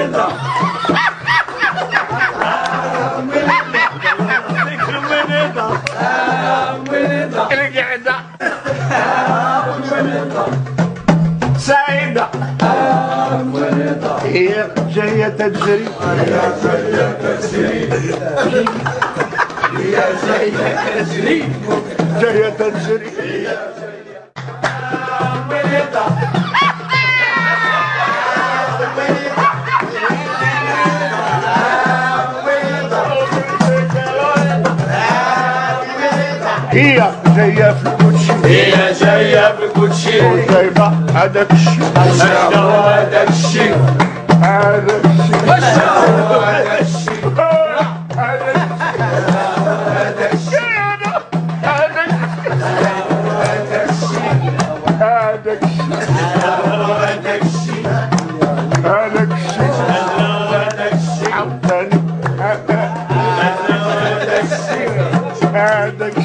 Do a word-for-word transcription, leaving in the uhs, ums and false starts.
سعيدة هي جاية تجري هي جاية تجري هي جاية تجري جاية تجري هي جاية في الكوتشي هي جاية في الكوتشي وجايبة هذاك الشي هذا هو هذاك الشي هذاك الشي هذا هو هذاك الشي هذاك